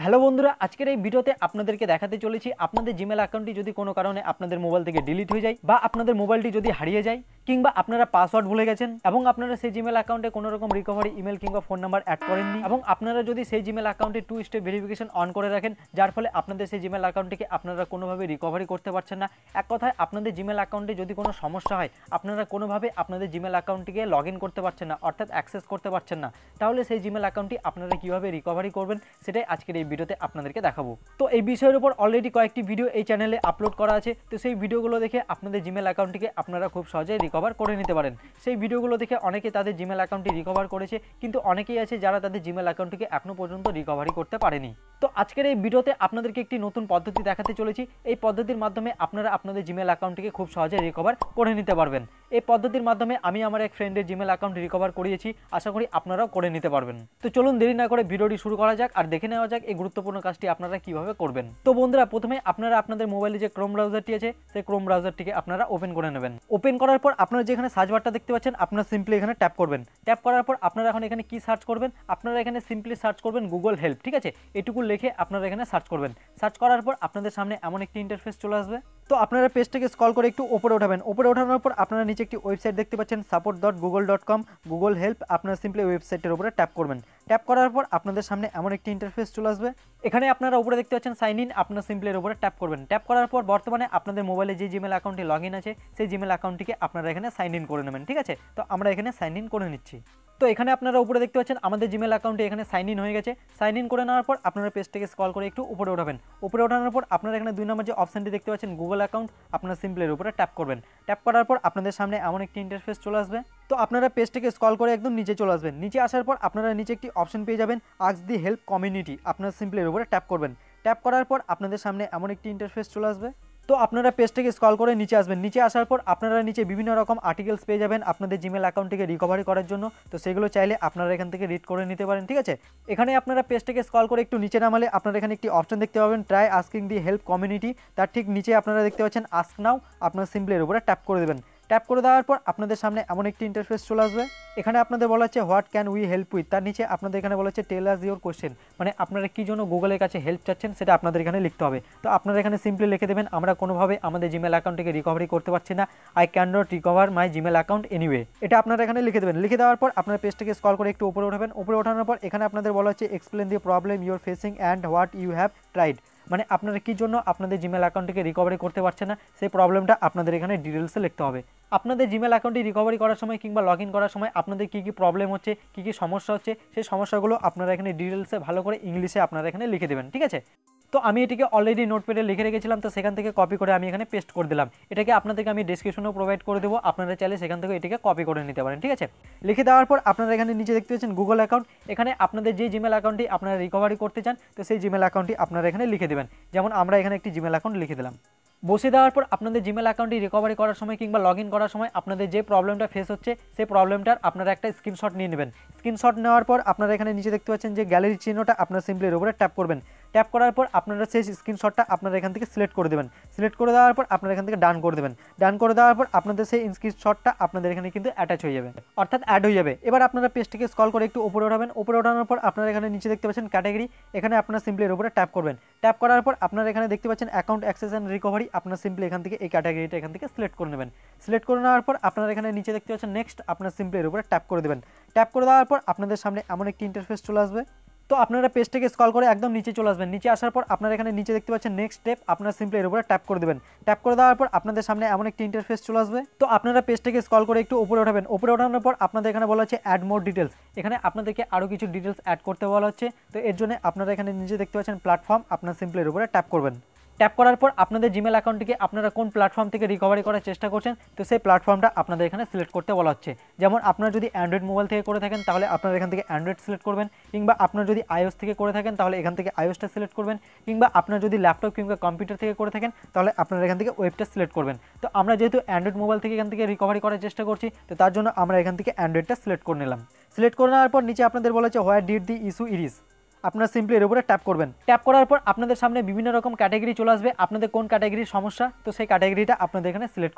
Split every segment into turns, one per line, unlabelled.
Hello বন্ধুরা, আজকের এই ভিডিওতে আপনাদেরকে দেখাতে চলেছি আপনাদের জিমেল অ্যাকাউন্টটি যদি কোনো কারণে আপনাদের মোবাইল থেকে ডিলিট হয়ে যায় বা আপনাদের মোবাইলটি যদি হারিয়ে যায় কিংবা আপনারা পাসওয়ার্ড ভুলে গেছেন এবং আপনারা সেই জিমেল অ্যাকাউন্টে কোনো রকম রিকভারি ইমেল কিংবা ফোন নাম্বার অ্যাড করেননি এবং আপনারা যদি সেই জিমেল অ্যাকাউন্টে 2 স্টেপ ভেরিফিকেশন অন করে রাখেন, যার ফলে আপনাদের সেই জিমেল অ্যাকাউন্টটিকে আপনারা কোনোভাবে রিকভারি করতে পারছেন না। এক কথায় আপনাদের জিমেল অ্যাকাউন্টে যদি কোনো সমস্যা হয়, আপনারা কোনোভাবে আপনাদের জিমেল অ্যাকাউন্টটিকে লগ ইন করতে পারছেন না, অর্থাৎ অ্যাক্সেস করতে পারছেন না, তাহলে সেই জিমেল অ্যাকাউন্টটি আপনারা কীভাবে রিকভারি করবেন সেটাই আজকের এই ভিডিওতে আপনাদেরকে দেখাবো। তো এই বিষয়ের উপর অলরেডি কয়েকটি ভিডিও এই চ্যানেলে আপলোড করা আছে, তো সেই ভিডিওগুলো দেখে আপনাদের জিমেল অ্যাকাউন্টটিকে আপনারা খুব সহজেই রিকভার করে নিতে পারেন। সেই ভিডিওগুলো দেখে অনেকে তাদের জিমেল অ্যাকাউন্টটি রিকভার করেছে, কিন্তু অনেকেই আছে যারা তাদের জিমেল অ্যাকাউন্টটিকে এখনো পর্যন্ত রিকভারি করতে পারেনি। তো আজকের এই ভিডিওতে আপনাদেরকে একটি নতুন পদ্ধতি দেখাতে চলেছি। এই পদ্ধতির মাধ্যমে আপনারা আপনাদের জিমেল অ্যাকাউন্টটিকে খুব সহজে রিকভার করে নিতে পারবেন। এই পদ্ধতির মাধ্যমে আমি আমার এক ফ্রেন্ডের জিমেল অ্যাকাউন্ট রিকভার করিয়েছি, আশা করি আপনারাও করে নিতে পারবেন। তো চলুন দেরি না করে ভিডিওটি শুরু করা যাক আর দেখে নেওয়া যাক এই গুরুত্বপূর্ণ কাজটি আপনারা কিভাবে করবেন। তো বন্ধুরা, প্রথমে আপনারা আপনাদের মোবাইলে যে ক্রোম ব্রাউজারটি আছে সেই ক্রোম ব্রাউজারটিকে আপনারা ওপেন করে নেবেন। ওপেন করার পর আপনারা যেখানে সার্চ বারটা দেখতে পাচ্ছেন, আপনারা সিম্পলি এখানে ট্যাপ করবেন। ট্যাপ করার পর আপনারা এখন এখানে কি সার্চ করবেন, আপনারা এখানে সিম্পলি সার্চ করবেন গুগল হেল্প। ঠিক আছে, এটুকু লিখে আপনারা এখানে সার্চ করবেন। সার্চ করার পর আপনাদের সামনে এমন একটি ইন্টারফেস চলে আসবে। তো আপনারা পেজটাকে স্ক্রল করে একটু উপরে ওঠাবেন। উপরে ওঠানোর পর আপনারা নিচে একটি ওয়েবসাইট দেখতে পাচ্ছেন support.google.com গুগল হেল্প। আপনারা সিম্পলি ওয়েবসাইটের উপরে ট্যাপ করবেন। ট্যাপ করার পর আপনাদের সামনে এমন একটি ইন্টারফেস চলে আসবে। এখানে আপনারা উপরে দেখতে পাচ্ছেন সাইন ইন, আপনারা সিম্পলি এর উপরে ট্যাপ করবেন। ট্যাপ করার পর বর্তমানে আপনাদের মোবাইলে যে জিমেল অ্যাকাউন্টে লগ ইন আছে সেই জিমেল অ্যাকাউন্টটিকে আপনারা এখানে সাইন ইন করে নেবেন। ঠিক আছে, তো আমরা এখানে সাইন ইন করে নিচ্ছি। তো এখানে আপনারা উপরে দেখতে পাচ্ছেন আমাদের জিমেল অ্যাকাউন্টে এখানে সাইন ইন হয়ে গেছে। সাইন ইন করে নেওয়ার পর আপনারা পেজটাকে স্ক্রল করে একটু উপরে ওঠাবেন। উপরে ওঠানোর পর আপনারা এখানে 2 নম্বর যে অপশনটি দেখতে পাচ্ছেন গুগল অ্যাকাউন্ট, আপনারা সিম্পলি এর উপরে ট্যাপ করবেন। ট্যাপ করার পর আপনাদের সামনে এমন একটি ইন্টারফেস চলে আসবে। তো আপনারা পেজটাকে স্ক্রল করে একদম নিচে চলে আসবেন। নিচে আসার পর আপনারা নিচে একটি অপশন পেয়ে যাবেন আস্ক দি হেল্প কমিউনিটি, আপনারা সিম্পলি এর উপরে ট্যাপ করবেন। ট্যাপ করার পর আপনাদের সামনে এমন একটি ইন্টারফেস চলে আসবে। তো আপনারা পেজটাকে স্ক্রল করে নিচে আসবেন। নিচে আসার পর আপনারা নিচে বিভিন্ন রকম আর্টিকেলস পেয়ে যাবেন আপনাদের জিমেল অ্যাকাউন্টটিকে রিকভারি করার জন্য। তো সেগুলো চাইলে আপনারা এখান থেকে রিড করে নিতে পারেন। ঠিক আছে, এখানে আপনারা পেজটাকে স্ক্রল করে একটু নিচে নামালে আপনারা এখানে একটি অপশন দেখতে পাবেন try asking the help community. তার ঠিক নিচে আপনারা দেখতে পাচ্ছেন আস্ক নাও, আপনারা সিম্পলি এর উপরে ট্যাপ করে দেবেন। ট্যাপ করে দেওয়ার পর আপনাদের সামনে এমন একটি ইন্টারফেস চলে আসবে। এখানে আপনাদের বলা হচ্ছে what can we help with, তার নিচে আপনাদের এখানে বলা হচ্ছে টেল আস ইউর কোশ্চেন, মানে আপনারা কী জন্য গুগলের কাছে হেল্প চাচ্ছেন সেটা আপনাদের এখানে লিখতে হবে। তো আপনারা এখানে সিম্পলি লিখে দেবেন আমরা কোনোভাবে আমাদের জিমেল অ্যাকাউন্টটিকে রিকভারি করতে পারছি না, I can not recover my Gmail account anyway, এটা আপনারা এখানে লিখে দেবেন। লিখে দেওয়ার পর আপনার পেজটাকে স্ক্রল করে একটু উপরে উঠাবেন। উপরে ওঠানোর পর এখানে আপনাদের বলা হচ্ছে explain the problem your facing and what you have tried, মানে আপনারা কী জন্য আপনাদের জিমেল অ্যাকাউন্টটিকে রিকভারি করতে পারছেন না সেই প্রবলেমটা আপনাদের এখানে ডিটেলসে লিখতে হবে। আপনাদের জিমেল অ্যাকাউন্টটি রিকভারি করার সময় কিংবা লগ ইন করার সময় আপনাদের কী কী প্রবলেম হচ্ছে, কী কী সমস্যা হচ্ছে, সেই সমস্যাগুলো আপনারা এখানে ডিটেলসে ভালো করে ইংলিশে আপনারা এখানে লিখে দেবেন। ঠিক আছে, তো আমি এটিকে অলরেডি নোটপ্যাডে লিখে রেখেছিলাম, তো সেখান থেকে কপি করে আমি এখানে পেস্ট করে দিলাম। এটাকে আপনাদেরকে আমি ডেসক্রিপশনেও প্রোভাইড করে দেবো, আপনারা চাইলে সেখান থেকে এটিকে কপি করে নিতে পারেন। ঠিক আছে, লিখে দেওয়ার পর আপনারা এখানে নিচে দেখতে পাচ্ছেন গুগল অ্যাকাউন্ট। এখানে আপনাদের যে জিমেল অ্যাকাউন্টটি আপনারা রিকভারি করতে চান তো সেই জিমেল অ্যাকাউন্টটি আপনারা এখানে লিখে দেবেন। যেমন আমরা এখানে একটি জিমেল অ্যাকাউন্ট লিখে দিলাম। বসে দেওয়ার পর আপনাদের জিমেল অ্যাকাউন্টটি রিকভারি করার সময় কিংবা লগ ইন করার সময় আপনাদের যে প্রবলেমটা ফেস হচ্ছে সেই প্রবলেমটার আপনারা একটা স্ক্রিনশট নিয়ে নেবেন। স্ক্রিনশট নেওয়ার পর আপনারা এখানে নিচে দেখতে পাচ্ছেন যে গ্যালারি চিহ্নটা, আপনারা সিম্পলি এর উপরে ট্যাপ করবেন। ট্যাপ করার পর আপনারা সেই স্ক্রিনশটটা আপনারা এখান থেকে সিলেক্ট করে দেবেন। সিলেক্ট করে দেওয়ার পর আপনারা এখান থেকে ডান করে দেবেন। ডান করে দেওয়ার পর আপনাদের সেই স্ক্রিনশটটা আপনাদের এখানে কিন্তু অ্যাটাচ হয়ে যাবে, অর্থাৎ অ্যাড হয়ে যাবে। এবার আপনারা পেজটিকে স্ক্রল করে একটু উপরে ওঠাবেন। উপরে ওঠানোর পর আপনারা এখানে নিচে দেখতে পাচ্ছেন ক্যাটাগরি, এখানে আপনারা সিম্পলি এর উপরে ট্যাপ করবেন। ট্যাপ করার পর আপনারা এখানে দেখতে পাচ্ছেন অ্যাকাউন্ট অ্যাক্সেস অ্যান্ড রিকভারি, আপনারা সিম্পলি এখান থেকে এই ক্যাটাগরিটা এখান থেকে সিলেক্ট করে নেবেন। সিলেক্ট করে নেওয়ার পর আপনারা এখানে নিচে দেখতে পাচ্ছেন নেক্সট, আপনারা সিম্পলি এর উপরে ট্যাপ করে দেবেন। ট্যাপ করে দেওয়ার পর আপনাদের সামনে এমন একটি ইন্টারফেস চলে আসবে। তো আপনারা পেজটাকে স্ক্রল করে একদম নিচে চলে আসবেন। নিচে আসার পর আপনারা এখানে নিচে দেখতে পাচ্ছেন নেক্সট স্টেপ, আপনারা সিম্পলি এর উপরে ট্যাপ করে দেবেন। ট্যাপ করে দেওয়ার পর আপনাদের সামনে এমন একটি ইন্টারফেস চলে আসবে। তো আপনারা পেজটাকে স্ক্রল করে একটু উপরে উঠাবেন। উপরে ওঠানোর পর আপনাদের এখানে বলা হচ্ছে অ্যাড মোর ডিটেলস, এখানে আপনাদেরকে আরও কিছু ডিটেলস অ্যাড করতে বলা হচ্ছে। তো এর জন্য আপনারা এখানে নিচে দেখতে পাচ্ছেন প্ল্যাটফর্ম, আপনারা সিম্পলি এর উপরে ট্যাপ করবেন। ট্যাপ করার পর আপনাদের জিমেল অ্যাকাউন্টটিকে আপনারা কোন প্ল্যাটফর্ম থেকে রিকভারি করার চেষ্টা করছেন তো সেই প্ল্যাটফর্মটা আপনাদের এখানে সিলেক্ট করতে বলা হচ্ছে। যেমন আপনারা যদি অ্যান্ড্রয়েড মোবাইল থেকে করে থাকেন তাহলে আপনারা এখান থেকে অ্যান্ড্রয়েড সিলেক্ট করবেন, কিংবা আপনারা যদি আইওএস থেকে করে থাকেন তাহলে এখান থেকে আইওএসটা সিলেক্ট করবেন, কিংবা আপনারা যদি ল্যাপটপ কিংবা কম্পিউটার থেকে করে থাকেন তাহলে আপনারা এখান থেকে ওয়েবটা সিলেক্ট করবেন। তো আমরা যেহেতু অ্যান্ড্রয়েড মোবাইল থেকে এখান থেকে রিকভারি করার চেষ্টা করছি তো তার জন্য আমরা এখান থেকে অ্যান্ড্রয়েডটা সিলেক্ট করে নিলাম। সিলেক্ট করে নেওয়ার পর নিচে আপনাদের বলা হচ্ছে where did the issue arise, আপনারা সিম্পলি এর উপরে ট্যাপ করবেন। ট্যাপ করার পর আপনাদের সামনে বিভিন্ন রকম ক্যাটাগরি চলে আসবে, আপনাদের কোন ক্যাটাগরির সমস্যা তো সেই ক্যাটাগরিটা আপনাদের এখানে সিলেক্ট করতে হবে।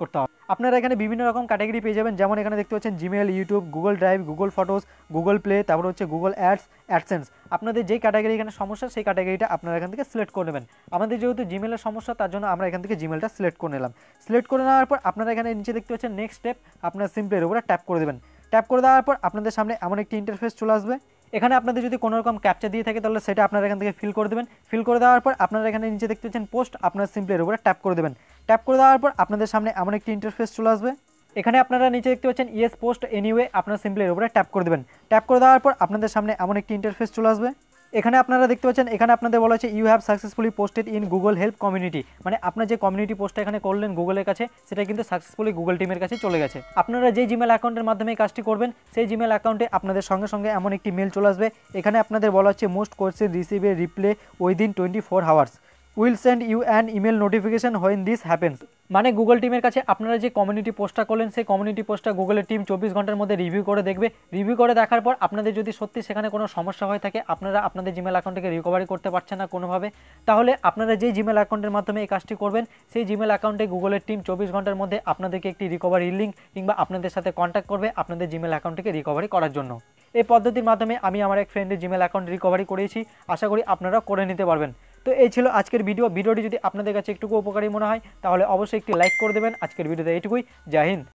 আপনারা এখানে বিভিন্ন রকম ক্যাটাগরি পেয়ে যাবেন, যেমন এখানে দেখতে পাচ্ছেন Gmail, YouTube, Google Drive, Google Photos, Google Play, তারপর হচ্ছে গুগল অ্যাডসেন্স। আপনাদের যেই ক্যাটাগরি এখানে সমস্যা সেই ক্যাটাগরিটা আপনারা এখান থেকে সিলেক্ট করে নেবেন। আমাদের যেহেতু জিমেলের সমস্যা তার জন্য আমরা এখান থেকে জিমেলটা সিলেক্ট করে নিলাম। সিলেক্ট করে নেওয়ার পর আপনারা এখানে নিচে দেখতে পাচ্ছেন নেক্সট স্টেপ, আপনার সিম্পলের উপরে ট্যাপ করে দেবেন। ট্যাপ করে দেওয়ার পর আপনাদের সামনে এমন একটি ইন্টারফেস চলে আসবে। এখানে আপনাদের যদি কোনো রকম ক্যাপচা দিয়ে থাকে তাহলে সেটা আপনারা এখান থেকে ফিল করে দেবেন। ফিল করে দেওয়ার পর আপনারা এখানে নিচে দেখতে পাচ্ছেন পোস্ট, আপনার সিম্পলের উপরে ট্যাপ করে দেবেন। ট্যাপ করে দেওয়ার পর আপনাদের সামনে এমন একটি ইন্টারফেস চলে আসবে। এখানে আপনারা নিচে দেখতে পাচ্ছেন ইয়েস পোস্ট এনিওয়ে, আপনার সিম্পলের উপরে ট্যাপ করে দেবেন। ট্যাপ করে দেওয়ার পর আপনাদের সামনে এমন একটি ইন্টারফেস চলে আসবে। এখানে আপনারা দেখতে পাচ্ছেন এখানে আপনাদের বলা হচ্ছে you have successfully posted in Google help community, মানে আপনার যে কমিউনিটি পোস্টটা এখানে করলেন গুগলের কাছে সেটা কিন্তু সাকসেসফুলি গুগল টিমের কাছে চলে গেছে। আপনারা যে জিমেল অ্যাকাউন্টের মাধ্যমে এই কাজটি করবেন সেই জিমেল অ্যাকাউন্টে আপনাদের সঙ্গে সঙ্গে এমন একটি মেল চলে আসবে। এখানে আপনাদের বলা হচ্ছে most courses receive a reply within 24 hours, will send you an email notification when this happens. মানে গুগল টিমের কাছে আপনারা যে কমিউনিটি পোস্টটা করলেন সেই কমিউনিটি পোস্টটা গুগলের টিম 24 ঘন্টার মধ্যে রিভিউ করে দেখবে। রিভিউ করে দেখার পর আপনাদের যদি সত্যি সেখানে কোনো সমস্যা হয়ে থাকে, আপনারা আপনাদের জিমেল অ্যাকাউন্টকে রিকভারি করতে পারছেন না কোনোভাবে, তাহলে আপনারা যেই জিমেল অ্যাকাউন্টের মাধ্যমে এই কাজটি করবেন সেই জিমেল অ্যাকাউন্টে গুগলের টিম 24 ঘন্টার মধ্যে আপনাদেরকে একটি রিকভারি লিঙ্ক কিংবা আপনাদের সাথে কন্ট্যাক্ট করবে আপনাদের জিমেল অ্যাকাউন্টকে রিকভারি করার জন্য। এই পদ্ধতির মাধ্যমে আমি আমার এক ফ্রেন্ডের জিমেল অ্যাকাউন্ট রিকভারি করেছি, আশা করি আপনারা করে নিতে পারবেন। তো এই ছিল আজকের ভিডিওটি যদি আপনাদের কাছে একটু উপকারী মনে হয় তাহলে অবশ্যই একটি লাইক করে দেবেন। আজকের ভিডিওতে এইটুকুই। জয় হিন্দ।